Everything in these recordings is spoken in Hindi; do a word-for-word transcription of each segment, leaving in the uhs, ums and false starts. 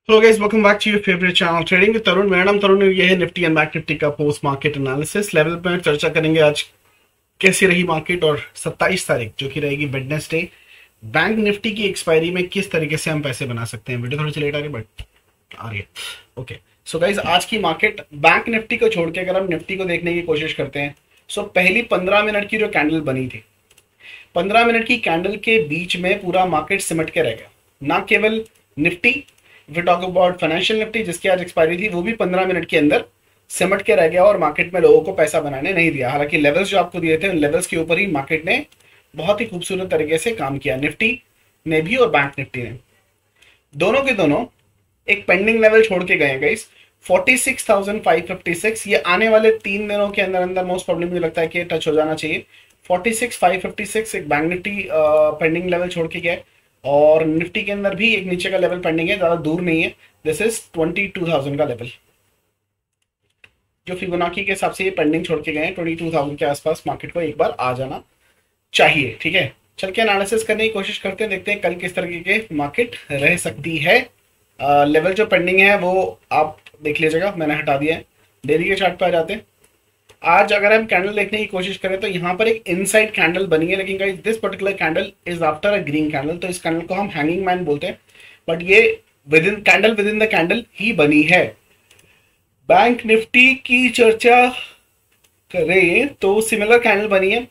Hello guys, welcome back to your favourite channel trading with Tarun. मेरा नाम तरुण है। ये है निफ्टी एंड बैंक निफ्टी का पोस्ट मार्केट एनालिसिस लेवल पे चर्चा करेंगे आज कैसी रही मार्केट, और सत्ताईस तारीख जो कि रहेगी वेडनेसडे, बैंक निफ्टी की एक्सपायरी में किस तरीके से हम पैसे बना सकते हैं। वीडियो थोड़ी सी लेट आ रही है बट आ रही है। ओके, सो गाइस आज की मार्केट बैंक निफ्टी को छोड़ के अगर हम निफ्टी को देखने की कोशिश करते हैं, सो पहली पंद्रह मिनट की जो कैंडल बनी थी, पंद्रह मिनट की कैंडल के बीच में पूरा मार्केट सिमट के रह गया। ना केवल Nifty, if you talk about financial Nifty जिसकी आज एक्सपायरी थी, वो भी पंद्रह मिनट के अंदर सिमट के रह गया और मार्केट में लोगों को पैसा बनाने नहीं दिया। हालांकि लेवल्स जो आपको दिए थे उन लेवल्स के ऊपर ही मार्केट ने बहुत ही खूबसूरत तरीके से काम किया, निफ्टी ने भी और बैंक निफ्टी ने। दोनों के दोनों एक पेंडिंग लेवल छोड़ के गए guys, forty six thousand five fifty six. ये आने वाले तीन दिनों के अंदर अंदर मोस्ट प्रॉब्लम मुझे लगता है कि टच हो जाना चाहिए। Forty six five fifty six एक बैंक निफ्टी पेंडिंग लेवल छोड़ के गया, और निफ्टी के अंदर भी एक नीचे का लेवल पेंडिंग है, ज्यादा दूर नहीं है। This is twenty two thousand का लेवल जो फिबोनाची के हिसाब से ये पेंडिंग छोड़ के गए हैं। ट्वेंटी टू थाउजेंड के आसपास मार्केट को एक बार आ जाना चाहिए। ठीक है, चल के एनालिसिस करने की कोशिश करते हैं, देखते हैं कल किस तरीके के मार्केट रह सकती है। लेवल uh, जो पेंडिंग है वो आप देख लीजिएगा, मैंने हटा दिया है। डेली के चार्ट पे आ जाते हैं। आज अगर हम कैंडल देखने की कोशिश करें तो यहाँ पर एक इनसाइड कैंडल बनी है, लेकिन guys this particular candle is after a green candle, तो इस कैंडल को हम हैंगिंग मैन बोलते हैं, बट ये within candle within the candle ही बनी है। बैंक निफ्टी की चर्चा करें तो सिमिलर कैंडल बनी है,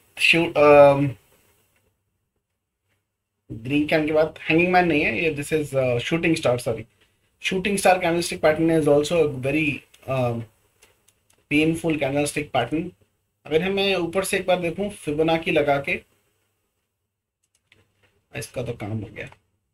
ग्रीन कैंडल के बाद हैंगिंग मैन नहीं है ये, this is shooting star, sorry shooting star candlestick pattern is also very painful candlestick pattern. अगर हमें ऊपर से एक बार देखूं फिबोनाची लगा के, इसका तो काम हो गया।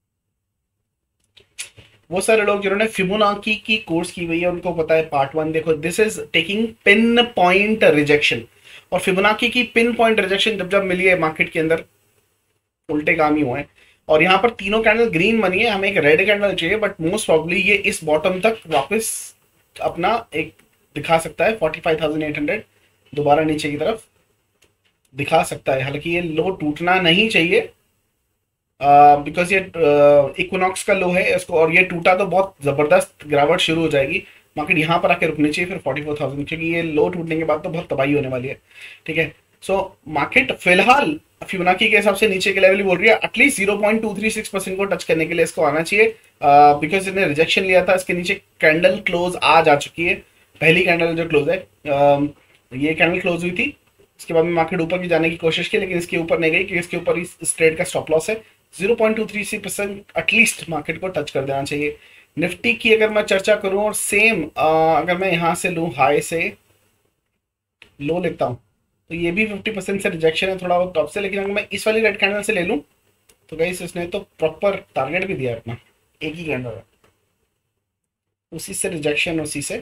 वो सारे लोग जिन्होंने फिबोनाची की कोर्स की हुई है उनको पता है पार्ट वन देखो, this is taking pin point rejection, और फिबोनाची की पिन पॉइंट रिजेक्शन जब जब मिली है मार्केट के अंदर उल्टे काम ही हुए हैं। और यहाँ पर तीनों कैंडल ग्रीन बनी है, हमें एक रेड कैंडल चाहिए, बट मोस्ट प्रॉब्ली ये इस बॉटम तक वापस अपना एक दिखा सकता है, forty five thousand eight hundred दोबारा नीचे की तरफ दिखा सकता है। हालांकि ये लो टूटना नहीं चाहिए बिकॉज uh, ये इक्विनॉक्स uh, का लो है इसको, और ये टूटा तो बहुत जबरदस्त गिरावट शुरू हो जाएगी। मार्केट यहाँ पर आके रुकनी चाहिए फिर फोर्टी फोर थाउजेंड, क्योंकि ये लो टूटने के बाद तो बहुत तबाही होने वाली है। ठीक है, सो मार्केट फिलहाल फिबोनाची के हिसाब से नीचे के लेवल ही बोल रही है, at least zero point two three six percent को टच करने के लिए इसको आना चाहिए, बिकॉज uh, इसने रिजेक्शन लिया था। इसके नीचे कैंडल क्लोज आज आ चुकी है, पहली कैंडल जो क्लोज है, uh, ये कैंडल क्लोज हुई थी, इसके बाद में मार्केट ऊपर की जाने की कोशिश की, लेकिन इसके ऊपर नहीं गई क्योंकि इसके ऊपर इस ट्रेड का स्टॉप लॉस है। Zero point two three six percent at least market को टच कर देना चाहिए। निफ्टी की अगर मैं चर्चा करूं, और सेम अगर मैं यहां से लूं हाई से लो लेता हूं, तो ये भी फिफ्टी परसेंट से रिजेक्शन है थोड़ा बहुत टॉप से, लेकिन अगर मैं इस वाली रेड कैंडल से ले लूं तो गाइस इसने तो प्रॉपर टारगेट भी दिया अपना, एक ही कैंडल है, उसी से रिजेक्शन, उसी से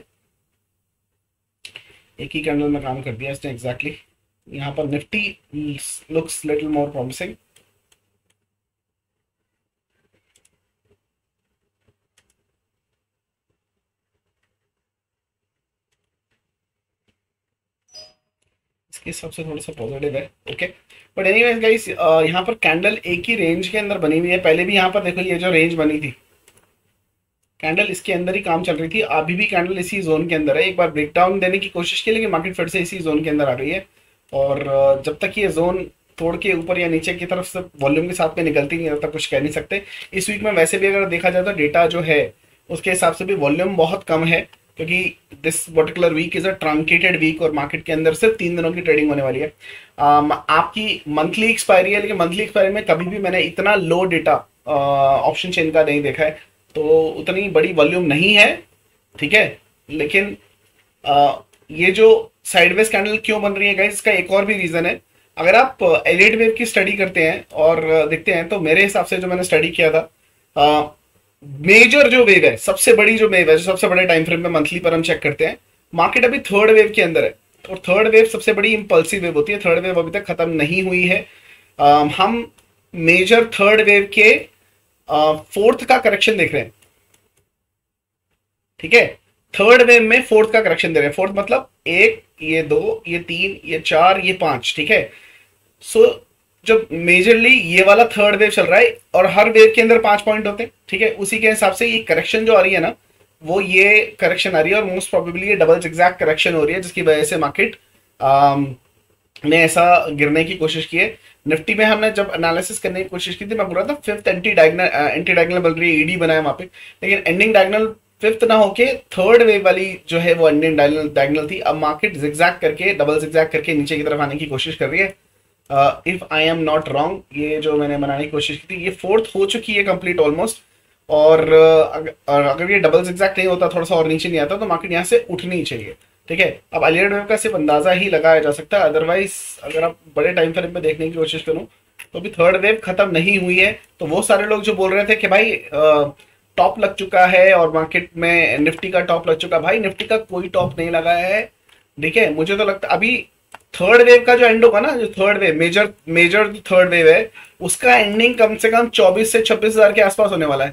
एक ही कैंडल में काम कर दिया इसने एग्जैक्टली। यहाँ पर Nifty looks little more promising. इसके हिसाब से थोड़ा सा पॉजिटिव है। ओके, बट एनीवेज गाइस यहाँ पर कैंडल एक ही रेंज के अंदर बनी हुई है। पहले भी यहाँ पर देखो ये जो रेंज बनी थी कैंडल इसके अंदर ही काम चल रही थी, अभी भी कैंडल इसी जोन के अंदर है। एक बार ब्रेकडाउन देने की कोशिश की लेकिन मार्केट फिर से इसी जोन के अंदर आ गई है, और जब तक ये जोन तोड़ के ऊपर या नीचे की तरफ से वॉल्यूम के साथ में निकलती नहीं, तब तक कुछ कह नहीं सकते। इस वीक में वैसे भी अगर देखा जाए तो डेटा जो है उसके हिसाब से भी वॉल्यूम बहुत कम है, क्योंकि this particular week is a truncated week और मार्केट के अंदर सिर्फ तीन दिनों की ट्रेडिंग होने वाली है। um, आपकी मंथली एक्सपायरी है, लेकिन मंथली एक्सपायरी में कभी भी मैंने इतना लो डेटा ऑप्शन चेन का नहीं देखा है, तो उतनी बड़ी वॉल्यूम नहीं है। ठीक है, लेकिन आ, ये जो साइडवेज कैंडल क्यों बन रही है गाइस, इसका एक और भी रीजन है। अगर आप एलियट वेव की स्टडी करते हैं और देखते हैं तो मेरे हिसाब से जो मैंने स्टडी किया था, मेजर जो वेव है, सबसे बड़ी जो वेव है, जो सबसे बड़े टाइम फ्रेम में मंथली पर हम चेक करते हैं, मार्केट अभी थर्ड वेव के अंदर है, और थर्ड वेव सबसे बड़ी इंपल्सिव वेव होती है। थर्ड वेव अभी तक खत्म नहीं हुई है। आ, हम मेजर थर्ड वेव के फोर्थ का करेक्शन देख रहे हैं। ठीक है, थर्ड वेव में फोर्थ का करेक्शन दे रहे हैं। फोर्थ मतलब एक, ये दो, ये तीन, ये चार, ये पांच। ठीक है, सो जो मेजरली ये वाला थर्ड वेव चल रहा है और हर वेव के अंदर पांच पॉइंट होते हैं, ठीक है, उसी के हिसाब से ये करेक्शन जो आ रही है ना वो ये करेक्शन आ रही है और मोस्ट प्रोबेबली ये डबल जिगजैग करेक्शन हो रही है जिसकी वजह से मार्केट ने ऐसा गिरने की कोशिश की है। निफ्टी में हमने जब एनालिसिस करने की कोशिश की थी मैं बोल रहा था fifth anti diagonal anti diagonal बन रही है, ईडी बनाया वहां पे, लेकिन एंडिंग डायगनल फिफ्थ ना होके थर्ड वेव वाली जो है वो एंडिंग डायगनल डायगनल थी। अब मार्केट जिगजैग करके डबल जिगजैग करके नीचे की तरफ आने की कोशिश कर रही है। If I am not wrong ये जो मैंने बनाने की कोशिश की थी ये फोर्थ हो चुकी है कंप्लीट ऑलमोस्ट, और uh, अगर, और अगर ये डबल जिगजैग नहीं होता थोड़ा सा और नीचे नहीं आता तो मार्केट यहाँ से उठनी चाहिए, ठीक है। अब अलियड वेव का सिर्फ अंदाजा ही लगाया जा सकता है, अदरवाइज अगर आप बड़े टाइम फ्रेम पे देखने की कोशिश करूं तो भी थर्ड वेव खत्म नहीं हुई है। तो वो सारे लोग जो बोल रहे थे कि भाई टॉप लग चुका है और मार्केट में निफ्टी का टॉप लग चुका, भाई निफ्टी का कोई टॉप नहीं लगा है, ठीक है। मुझे तो लगता अभी थर्ड वेव का जो एंड होगा ना, जो third wave major major third wave है उसका एंडिंग कम से कम चौबीस से छब्बीस हजार के आसपास होने वाला है,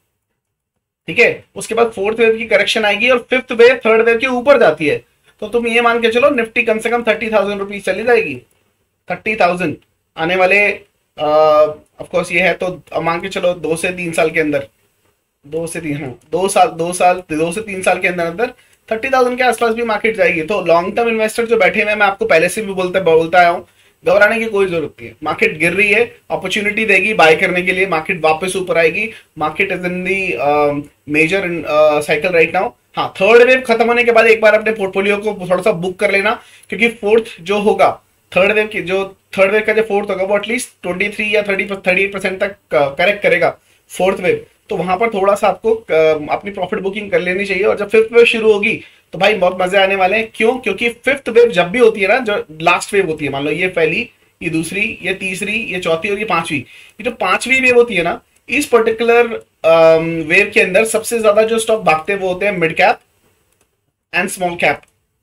ठीक है। उसके बाद फोर्थ वेव की करेक्शन आएगी और फिफ्थ वेव थर्ड वेव के ऊपर जाती है तो तुम ये मान के चलो निफ्टी कम से कम थर्टी थाउजेंड रुपीज चली जाएगी। थर्टी थाउजेंड आने वाले ऑफकोर्स ये है तो मान के चलो दो से तीन साल के अंदर, दो से तीन हाँ दो साल दो साल दो से तीन साल के अंदर अंदर थर्टी थाउजेंड के आसपास भी मार्केट जाएगी। तो लॉन्ग टर्म इन्वेस्टर जो बैठे हुए हैं, मैं आपको पहले से भी बोलते बोलता आया हूँ, घबराने की कोई जरूरत नहीं है। मार्केट गिर रही है, अपॉर्चुनिटी देगी बाय करने के लिए, मार्केट वापस ऊपर आएगी। Market is in the major cycle right now. हाँ, थर्ड वेव खत्म होने के बाद एक बार अपने पोर्टफोलियो को थोड़ा सा बुक कर लेना, क्योंकि फोर्थ जो होगा थर्ड वेव की जो थर्ड वेव का जो फोर्थ होगा वो एटलीस्ट ट्वेंटी थ्री या थर्टी थर्टी एट परसेंट तक करेक्ट करेगा फोर्थ वेव। तो वहां पर थोड़ा सा आपको अपनी प्रॉफिट बुकिंग कर लेनी चाहिए। और जब फिफ्थ वेव शुरू होगी तो भाई बहुत मजे आने वाले हैं। क्यों? क्योंकि फिफ्थ वेव जब भी होती है ना, जो लास्ट वेव होती है, मान लो ये पहली, ये दूसरी, ये तीसरी, ये चौथी और ये पांचवी, ये जो पांचवी वेव होती है ना, इस पर्टिकुलर वेव के अंदर सबसे ज्यादा जो स्टॉक भागते हैं वो होते हैं mid cap and small cap,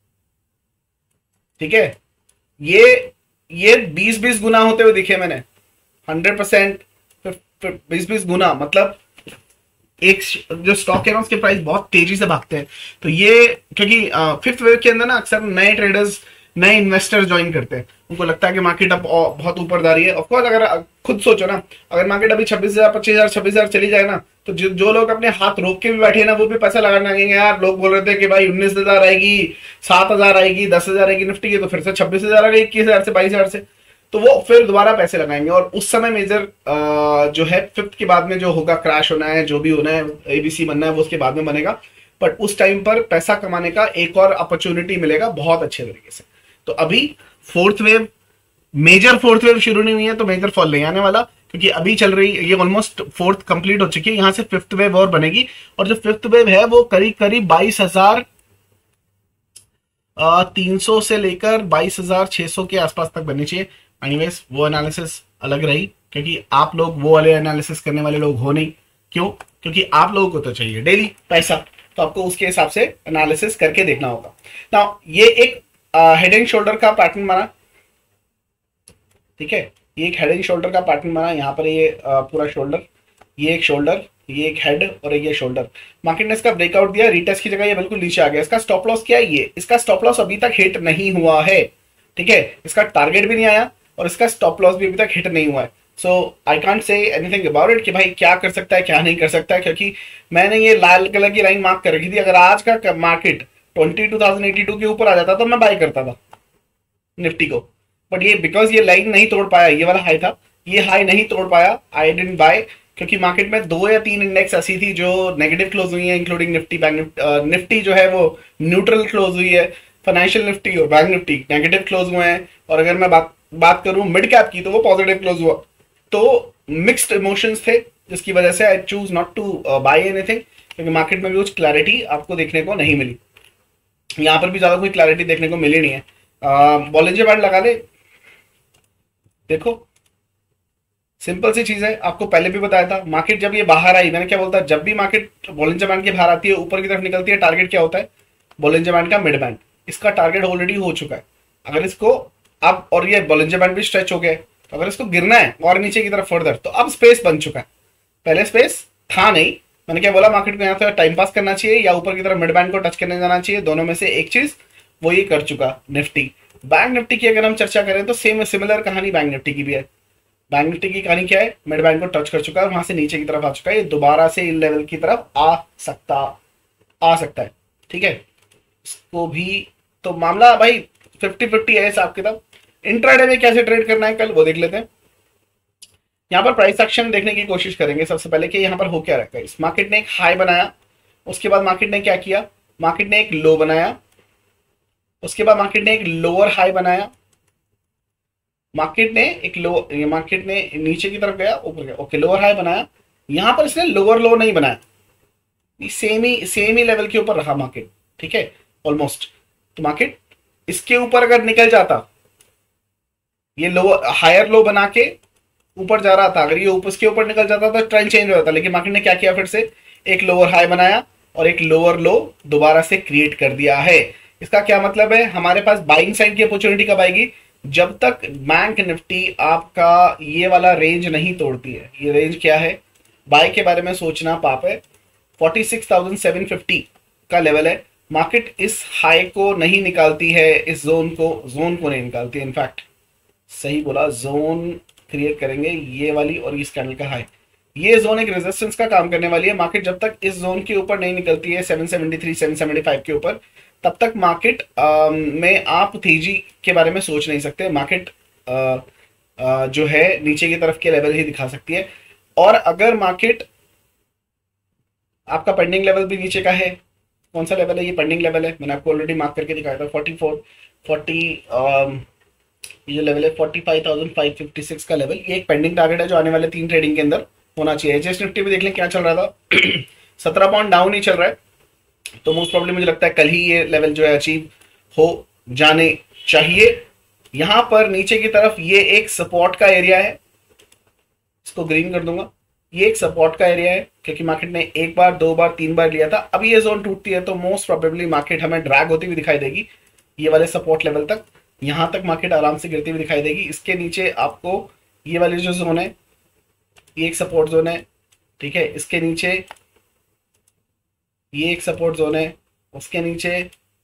ठीक है। ये ये बीस बीस गुना होते हुए दिखे मैंने, हंड्रेड परसेंट बीस बीस गुना, मतलब एक जो स्टॉक है ना उसके प्राइस बहुत तेजी से भागते हैं। तो ये क्योंकि फिफ्थ वेव के अंदर ना अक्सर नए ट्रेडर्स, नए इन्वेस्टर्स ज्वाइन करते हैं, उनको लगता है कि मार्केट अब बहुत ऊपर जा रही है। ऑफकोर्स अगर खुद सोचो ना, अगर मार्केट अभी छब्बीस हजार पच्चीस हजार छब्बीस हजार चली जाए ना, तो जो, जो लोग अपने हाथ रोक के भी बैठे ना वो भी पैसा लगाने लगेंगे। यार लोग बोल रहे थे कि भाई उन्नीस हजार आएगी, सात हजार आएगी, दस हजार आएगी निफ्टी की, तो फिर से छब्बीस हजार आ गई, इक्कीस हजार से बाईस हजार से, तो वो फिर दोबारा पैसे लगाएंगे। और उस समय मेजर जो है फिफ्थ के बाद में जो होगा, क्रैश होना है, जो भी होना है, एबीसी बनना है, वो उसके बाद में बनेगा। बट उस टाइम पर पैसा कमाने का एक और अपॉर्चुनिटी मिलेगा बहुत अच्छे तरीके से। तो अभी fourth wave, major fourth wave शुरू नहीं हुई है तो मेजर फॉल नहीं आने वाला, क्योंकि अभी चल रही, ये ऑलमोस्ट फोर्थ कंप्लीट हो चुकी है, यहां से फिफ्थ वेव और बनेगी। और जो फिफ्थ वेव है वो करीब करीब बाईस हजार तीन सौ से लेकर बाईस हजार छह सौ के आसपास तक बननी चाहिए। एनीवेज वो एनालिसिस अलग रही, क्योंकि आप लोग वो वाले एनालिसिस करने वाले लोग हो नहीं। क्यों? क्योंकि आप लोगों को तो चाहिए डेली पैसा, तो आपको उसके हिसाब से एनालिसिस करके देखना होगा ना। ये एक हेड एंड शोल्डर का पैटर्न बना, ठीक है, ये एक हेड एंड शोल्डर का पैटर्न बना। यहाँ पर ये आ, पूरा शोल्डर, ये एक शोल्डर, ये एक हेड और ये शोल्डर। मार्केट ने इसका ब्रेकआउट दिया, रिटेस्ट की जगह ये बिल्कुल नीचे आ गया। इसका स्टॉप लॉस क्या है? ये इसका स्टॉप लॉस अभी तक हिट नहीं हुआ है, ठीक है। इसका टारगेट भी नहीं आया और इसका स्टॉप लॉस भी अभी तक हिट नहीं हुआ है। So I can't say anything about it कि भाई क्या कर सकता है क्या नहीं कर सकता है, क्योंकि मैंने ये लाल कलर की लाइन मार्क कर रखी थी। अगर आज का market twenty two thousand eighty two के ऊपर आ जाता तो मैं बाय करता था निफ्टी को, बट ये बिकॉज ये लाइन नहीं तोड़ पाया, ये वाला हाई था, ये हाई नहीं तोड़ पाया, आई डिडंट बाय। क्योंकि मार्केट में दो या तीन इंडेक्स ऐसी थी जो नेगेटिव क्लोज हुई है, including Nifty, bank Nifty, Nifty जो है वो न्यूट्रल क्लोज हुई है, फाइनेंशियल निफ्टी और बैंक निफ्टी नेगेटिव क्लोज हुए हैं। और अगर मैं बात बात करूं मिड कैप की तो वो पॉजिटिव क्लोज हुआ। तो मिक्स्ड इमोशंस थे, जिसकी वजह से I choose not to buy anything, क्योंकि मार्केट में भी कुछ क्लैरिटी आपको देखने को नहीं मिली। यहाँ पर भी ज्यादा कोई क्लैरिटी देखने को मिली नहीं है। बॉलिंजर बैंड लगा ले, देखो सिंपल सी चीज है, आपको पहले भी बताया था। मार्केट जब ये बाहर आई, मैंने क्या बोलता है, जब भी मार्केट बॉलिंजर बैंड के बाहर आती है, ऊपर की तरफ निकलती है, टारगेट क्या होता है? बॉलिंजर बैंड का मिड बैंड। इसका टारगेट ऑलरेडी हो चुका है। अगर इसको अब, और ये बॉलिंजर बैंड भी स्ट्रेच हो गया है, तो अगर इसको गिरना है और नीचे की तरफ फर्दर, तो अब स्पेस बन चुका है। पहले स्पेस था नहीं। मैंने क्या बोला, मार्केट को यहाँ से टाइम पास करना चाहिए या ऊपर की तरफ मिड बैंड को टच करने जाना चाहिए, दोनों में से एक चीज, वो ये कर चुका निफ्टी। बैंक निफ्टी की अगर हम चर्चा करें तो सेम सिमिलर कहानी बैंक निफ्टी की भी है। बैंक निफ्टी की कहानी क्या है, मिड बैंक को टच कर चुका है, वहां से नीचे की तरफ आ चुका है, ये दोबारा से इन लेवल की तरफ आ सकता आ सकता है। ठीक है, इसको भी तो मामला भाई फिफ्टी फिफ्टी है हिसाब किताब। इंट्राडे में कैसे ट्रेड करना है कल वो देख लेते हैं। यहाँ पर प्राइस एक्शन देखने की कोशिश करेंगे सबसे पहले कि यहाँ पर हो क्या रखा है। इस मार्केट ने एक हाई बनाया, उसके बाद मार्केट ने क्या किया, मार्केट ने एक लो बनाया, उसके बाद मार्केट ने एक लोअर हाई बनाया, मार्केट ने एक लो मार्केट ने नीचे की तरफ गया, ऊपर गया, ओके लोअर हाई बनाया। यहां पर इसने लोअर लो नहीं बनाया, सेम ही सेम ही लेवल के ऊपर रहा मार्केट। ठीक है, ऑलमोस्ट। तो मार्केट इसके ऊपर अगर निकल जाता, ये लो हायर लो बना के ऊपर जा रहा था, अगर ये ऊपर इसके ऊपर निकल जाता तो ट्रेंड चेंज हो जाता, लेकिन मार्केट ने क्या किया, फिर से एक लोअर हाई बनाया और एक लोअर लो दोबारा से क्रिएट कर दिया है। इसका क्या मतलब है, हमारे पास बाइंग साइड की अपॉर्चुनिटी कब आएगी, जब तक बैंक निफ्टी आपका ये वाला रेंज नहीं तोड़ती है। ये रेंज क्या है, बाय के बारे में सोचना पाप है, forty six thousand seven fifty का लेवल है। मार्केट इस हाई को नहीं निकालती है, इस जोन को जोन को नहीं निकालती है, इनफैक्ट सही बोला, जोन क्रिएट करेंगे ये वाली और इस कैंडल का हाई, ये जोन एक रेजिस्टेंस का काम करने वाली है। मार्केट जब तक इस जोन के ऊपर नहीं निकलती है seven seventy three seven seventy five के ऊपर, तब तक मार्केट में आप तेजी के बारे में सोच नहीं सकते। मार्केट आ, आ, जो है नीचे की तरफ के लेवल ही दिखा सकती है। और अगर मार्केट आपका पेंडिंग लेवल भी नीचे का है, कौन सा लेवल है, ये पेंडिंग लेवल है, मैंने आपको ऑलरेडी मार्क करके दिखाया था, फोर्टी फोर फोर्टी ये लेवल है forty five thousand five fifty six का लेवल। ये एक पेंडिंग टारगेट है जो आने वाले तीन ट्रेडिंग के अंदर होना चाहिए। एचएस निफ्टी भी देख लें क्या चल रहा था, सत्रह पॉइंट डाउन ही चल रहा है, तो मोस्ट प्रॉब्लम मुझे लगता है कल ही ये लेवल जो है अचीव हो जाने चाहिए। यहां पर नीचे की तरफ ये एक सपोर्ट का एरिया है, इसको ग्रीन कर दूंगा, ये एक सपोर्ट का एरिया है, क्योंकि मार्केट ने एक बार दो बार तीन बार लिया था। अब ये जोन टूटती है तो मोस्ट प्रोबेबली मार्केट हमें ड्रैग होती हुई दिखाई देगी ये वाले सपोर्ट लेवल तक, यहां तक मार्केट आराम से गिरती हुई दिखाई देगी। इसके नीचे आपको ये वाली जो जोन है, ये एक सपोर्ट जोन है, ठीक है, इसके नीचे ये एक सपोर्ट जोन है, उसके नीचे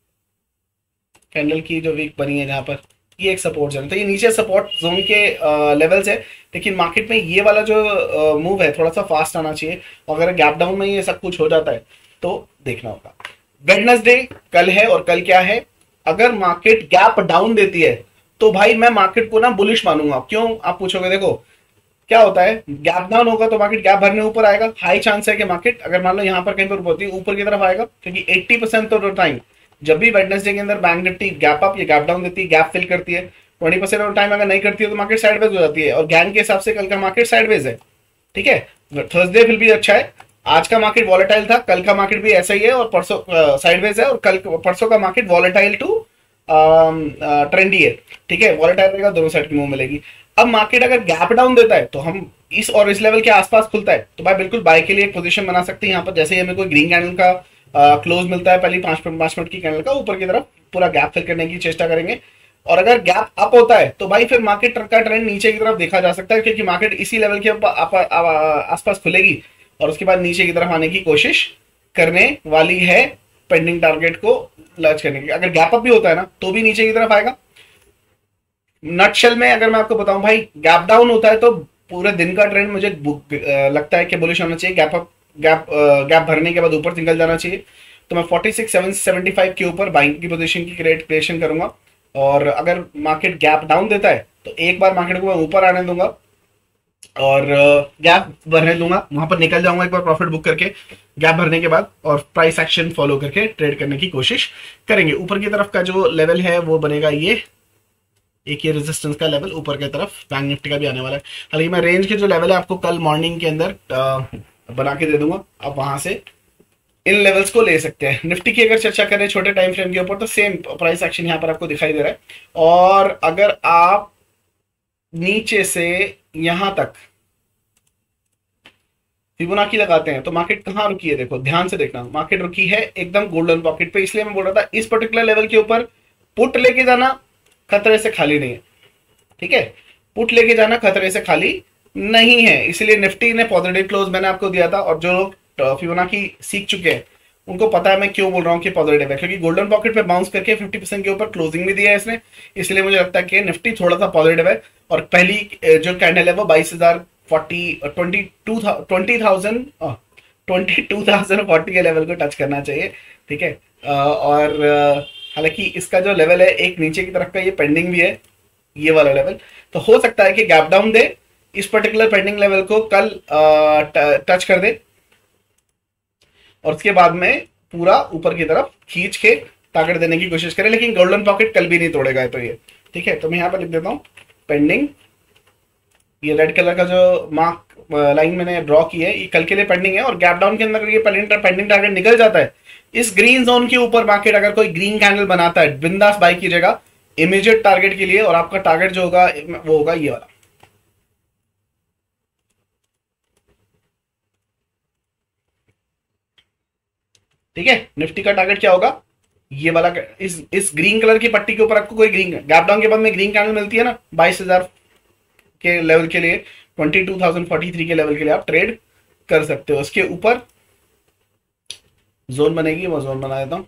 कैंडल की जो वीक बनी है जहां पर ये एक सपोर्ट जोन है। तो ये नीचे सपोर्ट जोन के लेवल्स है, लेकिन मार्केट में ये वाला जो मूव है थोड़ा सा फास्ट आना चाहिए। अगर गैप डाउन में ये सब कुछ हो जाता है तो देखना होगा। वेडनेसडे कल है, और कल क्या है, अगर मार्केट गैप डाउन देती है तो भाई मैं मार्केट को ना बुलिश मानूंगा। क्यों आप पूछोगे, देखो क्या होता है, गैप डाउन होगा तो मार्केट गैप भरने ऊपर आएगा, हाई चांस है कि मार्केट अगर मान लो यहां पर कहीं पर होती है ऊपर की तरफ आएगा, क्योंकि अस्सी परसेंट तो टाइम जब भी वेडनेसडे के अंदर बैंक निफ्टी गैप अप या गैप डाउन देती है, गैप फिल करती है, ट्वेंटी परसेंट ऑफ टाइम अगर नहीं करती है तो मार्केट साइडवेज हो जाती है, और गैन के हिसाब से कल का मार्केट साइडवेज है। ठीक है, थर्सडे फिर भी अच्छा है, आज का मार्केट वॉलेटाइल था, कल का मार्केट भी ऐसा ही है, और परसों साइडवेज है, और कल परसों का मार्केट वॉलेटाइल टू ट्रेंडी है। ठीक है, वॉलेटाइल रहेगा, दोनों साइड की मूव मिलेगी। अब मार्केट अगर गैप डाउन देता है तो हम इस और इस लेवल के आसपास खुलता है तो भाई बिल्कुल बाय के लिए एक पोजीशन बना सकते हैं यहाँ पर। जैसे हमें कोई ग्रीन कैंडल का क्लोज मिलता है, पहले पांच पांच मिनट की कैंडल का ऊपर की तरफ पूरा गैप फिल करने की चेष्टा करेंगे, और अगर गैप अप होता है तो भाई फिर मार्केट का ट्रेंड नीचे की तरफ देखा जा सकता है, क्योंकि मार्केट इसी लेवल के आसपास खुलेगी और उसके बाद नीचे की तरफ आने की कोशिश करने वाली है, पेंडिंग टारगेट को लर्ज करने की। अगर गैप अप भी होता है ना तो भी नीचे की तरफ आएगा। नटशेल में अगर मैं आपको बताऊं भाई, गैप डाउन होता है तो पूरे दिन का ट्रेंड मुझे लगता है कि बुलिश होना चाहिए, गैप अप गैप गैप भरने के बाद ऊपर निकल जाना चाहिए। तो मैं forty six seven seventy five के ऊपर बाइंग की पोजीशन की क्रिएट क्रिएशन करूंगा, और अगर मार्केट गैप डाउन देता है तो एक बार मार्केट को मैं ऊपर आने दूंगा और गैप भरने दूंगा, वहां पर निकल जाऊंगा एक बार प्रॉफिट बुक करके गैप भरने के बाद, और प्राइस एक्शन फॉलो करके ट्रेड करने की कोशिश करेंगे। ऊपर की तरफ का जो लेवल है वो बनेगा ये एक ये रेजिस्टेंस का लेवल ऊपर की तरफ, बैंक निफ्टी का भी आने वाला है। हालांकि मैं रेंज के जो लेवल है आपको कल मॉर्निंग के अंदर बना के दे दूंगा, आप वहां से इन लेवल्स को ले सकते हैं। निफ्टी की अगर चर्चा करें छोटे टाइम फ्रेम के ऊपर तो सेम प्राइस एक्शन यहां पर आपको दिखाई दे रहा है, और अगर आप नीचे से यहां तक फिबोनाची लगाते हैं तो मार्केट कहां रुकी है, देखो ध्यान से देखना, मार्केट रुकी है एकदम गोल्डन पॉकेट पे। इसलिए मैं बोल रहा था इस पर्टिकुलर लेवल के ऊपर पुट लेके जाना खतरे से खाली नहीं है। ठीक है, पुट लेके जाना खतरे से खाली नहीं है, इसलिए निफ्टी ने पॉजिटिव क्लोज मैंने आपको दिया था, और जो लोग फिबोनाची सीख चुके हैं उनको पता है मैं क्यों बोल रहा हूँ कि पॉजिटिव है, क्योंकि गोल्डन पॉकेट पे बाउंस करके फिफ्टी परसेंट के ऊपर क्लोजिंग भी दिया है इसने, इसलिए मुझे लगता है कि निफ्टी थोड़ा सा पॉजिटिव है। और पहली जो कैंडल है वो बाईस हजार forty twenty two twenty thousand twenty two thousand forty के लेवल को टच करना चाहिए, ठीक है। और हालांकि इसका जो लेवल है एक नीचे की तरफ का, ये पेंडिंग भी है ये वाला लेवल, तो हो सकता है कि गैप डाउन दे, इस पर्टिकुलर पेंडिंग लेवल को कल टच कर दे और उसके बाद में पूरा ऊपर की तरफ खींच के टारगेट देने की कोशिश करे, लेकिन गोल्डन पॉकेट कल भी नहीं तोड़ेगा तो ये, ठीक है। तो मैं यहाँ पर लिख देता हूँ पेंडिंग, ये रेड कलर का जो मार्क लाइन मैंने ड्रॉ की है ये कल के लिए पेंडिंग है, और गैप डाउन के अंदर ये पेंडिंग टारगेट निकल जाता है इस ग्रीन जोन के ऊपर, मार्केट अगर कोई ग्रीन कैंडल बनाता है बिंदास बाई कीजिएगा इमीडिएट टारगेट के लिए, और आपका टारगेट जो होगा वो होगा ये वाला, ठीक है। निफ्टी का टारगेट क्या होगा ये वाला, इस इस ग्रीन कलर की पट्टी के ऊपर आपको कोई ग्रीन गैप डाउन के बाद में ग्रीन कैंडल मिलती है ना बाईस हजार के लेवल के लिए, twenty two thousand forty three के लेवल के लिए आप ट्रेड कर सकते हो। उसके ऊपर जोन बनेगी, वो जोन बना देता हूं,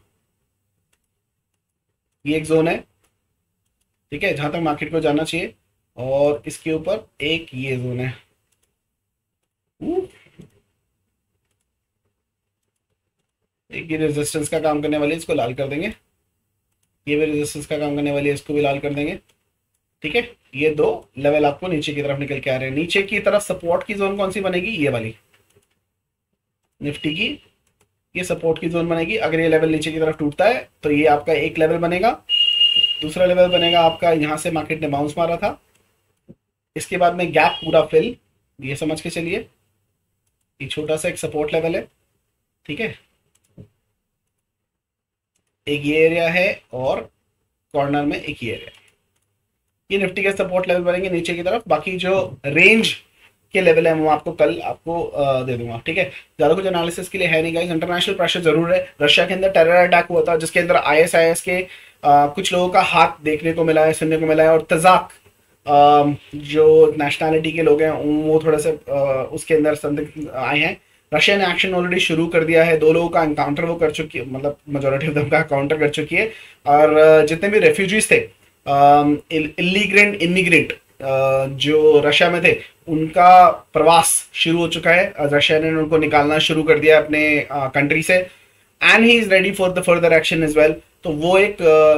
ये एक जोन है, ठीक है, जहां तक मार्केट को जाना चाहिए, और इसके ऊपर एक ये जोन है, एक ये रेजिस्टेंस का काम करने वाली है, इसको लाल कर देंगे, ये भी रेजिस्टेंस का काम करने वाली है, इसको भी लाल कर देंगे, ठीक है। ये दो लेवल आपको नीचे की तरफ निकल के आ रहे हैं। नीचे की तरफ सपोर्ट की जोन कौन सी बनेगी, ये वाली निफ्टी की, ये सपोर्ट की जोन बनेगी। अगर ये लेवल नीचे की तरफ टूटता है तो ये आपका एक लेवल बनेगा, दूसरा लेवल बनेगा आपका यहां से मार्केट ने बाउंस मारा था, इसके बाद में गैप पूरा फिल, ये समझ के चलिए ये छोटा सा एक सपोर्ट लेवल है, ठीक है। एक ये एरिया है और कॉर्नर में एक ये एरिया, ये निफ्टी के सपोर्ट लेवल बनेंगे नीचे की तरफ। बाकी जो रेंज के लेवल है वो आपको कल आपको दे दूंगा, ठीक है। ज्यादा कुछ एनालिसिस के लिए है नहीं गाइस। इंटरनेशनल प्रेशर जरूर है, रशिया के अंदर टेरर अटैक हुआ था जिसके अंदर आईएसआईएस के आ, कुछ लोगों का हाथ देखने को मिला है, सुनने को मिला है, और तजाक जो नेशनैलिटी के लोग हैं वो थोड़ा से आ, उसके अंदर संदिग्ध आए हैं। रशिया ने एक्शन ऑलरेडी शुरू कर दिया है, दो लोगों का एनकाउंटर वो कर चुकी है, मतलब मेजोरिटी ऑफ दम का काउंटर कर चुकी है, और जितने भी रेफ्यूजीज थे इलीग्रेंट इमिग्रेंट जो रशिया में थे उनका प्रवास शुरू हो चुका है। रशिया ने उनको निकालना शुरू कर दिया अपने कंट्री से, and he is ready for the further action as well. तो वो एक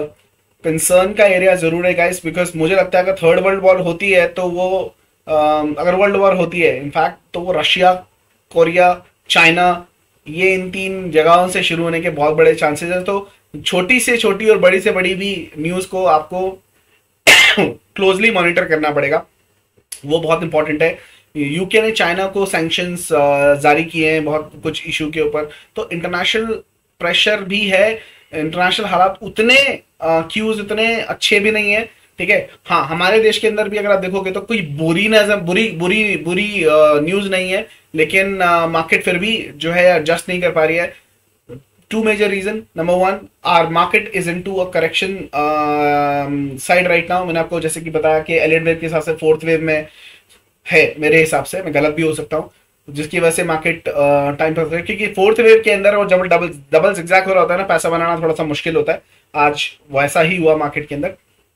कंसर्न uh, का एरिया जरूर है गाइस, बिकॉज मुझे लगता है अगर थर्ड वर्ल्ड वॉर होती है तो वो uh, अगर वर्ल्ड वॉर होती है इनफैक्ट तो वो रशिया, कोरिया, चाइना, ये इन तीन जगहों से शुरू होने के बहुत बड़े चांसेस है। तो छोटी से छोटी और बड़ी से बड़ी भी न्यूज को आपको क्लोजली मॉनिटर करना पड़ेगा, वो बहुत इंपॉर्टेंट है। यूके ने चाइना को सैंक्शंस जारी किए हैं बहुत कुछ इशू के ऊपर, तो इंटरनेशनल प्रेशर भी है, इंटरनेशनल हालात उतने क्यूज उतने अच्छे भी नहीं है, ठीक है। हाँ, हमारे देश के अंदर भी अगर आप देखोगे तो कोई बुरी नजर बुरी बुरी बुरी न्यूज नहीं है, लेकिन मार्केट फिर भी जो है एडजस्ट नहीं कर पा रही है। Two major reason. Number one, our market is into a correction uh, side right now. मैंने आपको जैसे कि बताया कि एलियट वेव के हिसाब से फोर्थ वेव में है, मेरे हिसाब से, मैं गलत भी हो सकता हूँ, जिसकी वजह से मार्केट टाइम पर, क्योंकि फोर्थ वेव के अंदर वो डबल डबल डबल जिगजैग हो रहा होता है ना, पैसा बनाना थोड़ा सा मुश्किल होता है। आज वैसा ही हुआ मार्केट के अंदर,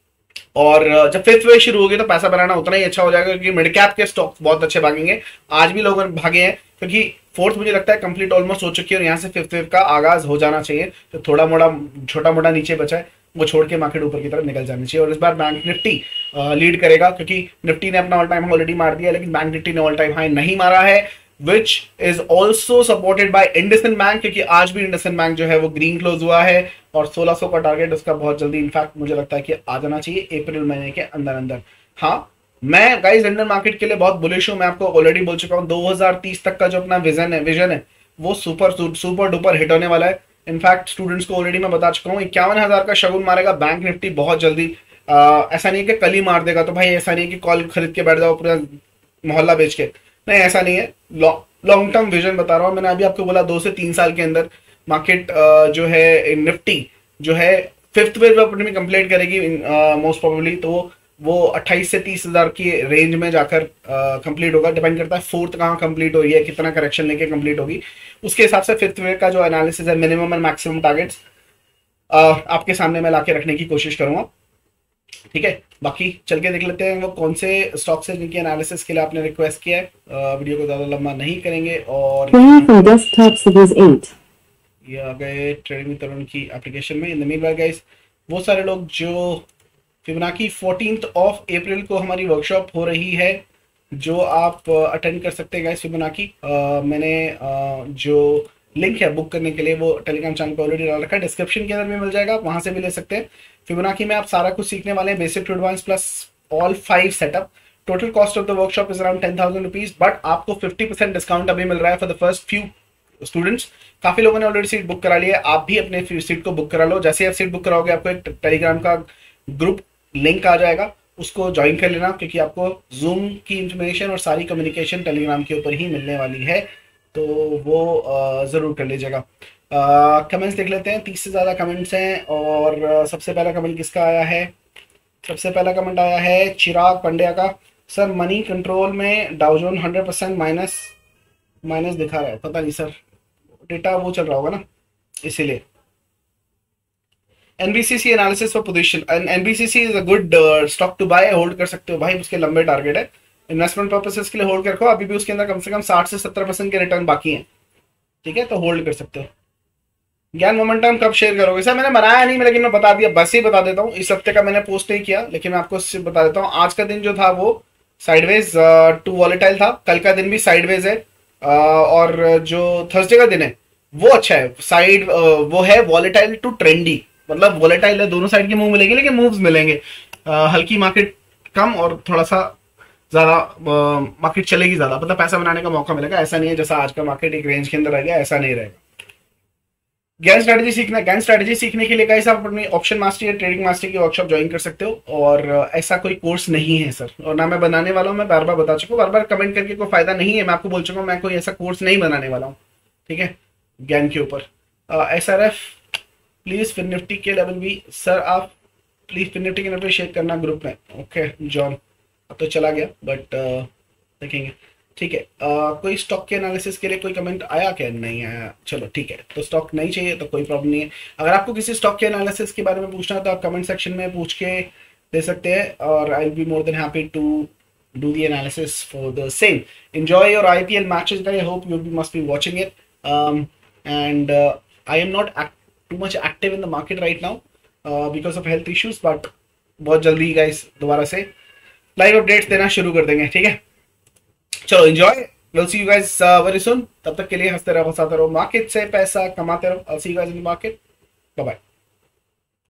और जब फिफ्थ वेव शुरू होगी तो पैसा बनाना उतना ही अच्छा हो जाएगा, क्योंकि मिड कैप के स्टॉक बहुत अच्छे भागेंगे। आज भी लोग भागे हैं क्योंकि फोर्थ मुझे लगता है कंप्लीट ऑलमोस्ट हो चुकी है और यहाँ से फिफ्थ वेव का आगाज हो जाना चाहिए। तो थोड़ा मोड़ा छोटा मोटा नीचे बचा है वो छोड़ के मार्केट ऊपर की तरफ निकल जानी चाहिए। और इस बार बैंक निफ्टी लीड करेगा, क्योंकि निफ्टी ने अपना ऑल टाइम ऑलरेडी मार दिया, लेकिन बैंक निफ्टी ने ऑल टाइम हाई नहीं मारा है, which is also supported by IndusInd bank, क्योंकि आज भी इंडसइंड बैंक जो है वो ग्रीन क्लोज हुआ है और सोलह सौ का टारगेट उसका बहुत जल्दी इनफैक्ट मुझे लगता है कि आ जाना चाहिए अप्रैल महीने के अंदर अंदर। हाँ, मैं गाइस इंडियन मार्केट के लिए बहुत बुलिश हूं, मैं आपको ऑलरेडी बोल चुका हूं दो हज़ार तीस तक का जो अपना विजन है विजन है वो सुपर सुपर डुपर हिट होने वाला है। इनफैक्ट स्टूडेंट्स को ऑलरेडी मैं बता चुका हूँ इक्यावन हजार का शगुन मारेगा बैंक निफ्टी बहुत जल्दी। आ, ऐसा नहीं है कि कल ही मार देगा, तो भाई ऐसा नहीं है कि कॉल खरीद के बैठ जाओ पूरा मोहल्ला बेच के, नहीं ऐसा नहीं है। लॉन्ग टर्म विजन बता रहा हूँ मैंने, अभी आपको बोला दो से तीन साल के अंदर मार्केट जो है निफ्टी जो है फिफ्थ वेव अपनी कंप्लीट करेगी मोस्ट प्रोबेबली, तो वो अट्ठाईस से तीस हजार की रेंज में जाकर कंप्लीट होगा। डिपेंड करता है फोर्थ कहाँ कंप्लीट हो रही है, कितना करेक्शन लेके कंप्लीट होगी, उसके हिसाब से फिफ्थ वे का जो एनालिसिस है, मिनिमम एंड मैक्सिमम टारगेट्स आपके सामने मैं लाके रखने की कोशिश करूंगा। ठीक है, बाकी चल के देख लेते हैं वो कौन से स्टॉक्स है जिनकी एनालिसिस के लिए आपने रिक्वेस्ट किया है। uh, वीडियो को ज्यादा लंबा नहीं करेंगे और ये आ गए ट्रेडिंग तरुण की एप्लीकेशन में। इन द मीनवाइल गाइस, वो सारे लोग जो फिबोनाची फोर्टीन्थ ऑफ अप्रैल को हमारी वर्कशॉप हो रही है, जो आप अटेंड कर सकते हैं गाइस। फिबोनाची मैंने uh, जो लिंक है बुक करने के लिए वो टेलीग्राम चैनल पे ऑलरेडी डाल रखा है, डिस्क्रिप्शन के अंदर में मिल जाएगा, वहां से भी ले सकते हैं। फिबोनाची में आप सारा कुछ सीखने वाले हैं, basic to advance plus all five setup. Total cost of the workshop is around ten thousand rupees, but आपको फिफ्टी परसेंट डिस्काउंट अभी मिल रहा है for the first few students. काफी लोगों ने ऑलरेडी सीट बुक करा ली है, आप भी अपने सीट को बुक करा लो। जैसे आप सीट बुक कराओगे आपको एक टेलीग्राम का ग्रुप लिंक आ जाएगा, उसको ज्वाइन कर लेना, क्योंकि आपको जूम की इंफॉर्मेशन और सारी कम्युनिकेशन टेलीग्राम के ऊपर ही मिलने वाली है, तो वो ज़रूर कर लीजिएगा। कमेंट्स देख लेते हैं, तीस से ज़्यादा कमेंट्स हैं और आ, सबसे पहला कमेंट किसका आया है? सबसे पहला कमेंट आया है चिराग पंड्या का। सर मनी कंट्रोल में Dow Jones hundred percent minus minus दिखा रहा है, पता नहीं सर, डेटा वो चल रहा होगा ना, इसीलिए। NBCC analysis for position, NBCC is a good stock to buy, hold कर सकते हो भाई, उसके लंबे टारगेट है, इन्वेस्टमेंट पर्पसेस के लिए होल्ड कर रखो। अभी भी उसके अंदर कम से कम साठ से सत्तर परसेंट के रिटर्न बाकी हैं, ठीक है, तो होल्ड कर सकते हो। ज्ञान मोमेंटम कब शेयर करोगे? सर मैंने बनाया नहीं, लेकिन मैं बता दिया, बस ही बता देता हूँ। इस हफ्ते का मैंने पोस्ट नहीं किया, लेकिन मैं आपको बता देता हूँ। आज का दिन जो था वो साइडवेज टू वॉलेटाइल था, कल का दिन भी साइडवेज है, और जो थर्सडे का दिन है वो अच्छा है, साइड वो है वॉलेटाइल टू ट्रेंडी, मतलब वॉलेटाइल है, दोनों साइड के मूव मिलेंगे, लेकिन मूव्स मिलेंगे। हल्की मार्केट कम और थोड़ा सा ज्यादा मार्केट चलेगी ज्यादा, मतलब पैसा बनाने का मौका मिलेगा। ऐसा नहीं है जैसा आज का मार्केट एक रेंज के अंदर रह गया, ऐसा नहीं रहेगा। ज्ञान स्ट्रेटेजी सीखना, ज्ञान स्ट्रेटेजी सीखने के लिए गाइस आप अपनी ऑप्शन मास्टर या ट्रेडिंग मास्टर की वर्कशॉप ज्वाइन कर सकते हो, और ऐसा कोई कोर्स नहीं है सर, और ना मैं बनाने वाला हूँ। मैं बार बार बता चुका हूँ, बार बार कमेंट करके कोई फायदा नहीं है, मैं आपको बोल चुका हूँ मैं कोई ऐसा कोर्स नहीं बनाने वाला हूँ, ठीक है, ज्ञान के ऊपर। S R F please fin Nifty के लेवल भी, सर आप प्लीज फिन निफ्टी के लेवल शेयर करना ग्रुप में। ओके जॉन, अब तो चला गया, बट देखेंगे, ठीक है। uh, कोई स्टॉक के एनालिसिस के लिए कोई कमेंट आया क्या? नहीं आया, चलो ठीक है, तो स्टॉक नहीं चाहिए तो कोई प्रॉब्लम नहीं है। अगर आपको किसी स्टॉक के एनालिसिस के बारे में पूछना है तो आप कमेंट सेक्शन में पूछ के दे सकते हैं, और I will be more than happy to do the analysis for the same. Enjoy your IPL matches, I hope you must be watching it, and I am not too much active in the market right now because of health issues, but बहुत जल्दी गाइस दोबारा से लाइव अपडेट्स देना शुरू कर देंगे, ठीक है। चलो enjoy, will see you guys very soon. तब तक के लिए हंसते रहो, हंसाते रहो, मार्केट से पैसा कमाते रहो। I see you guys in the market, bye bye.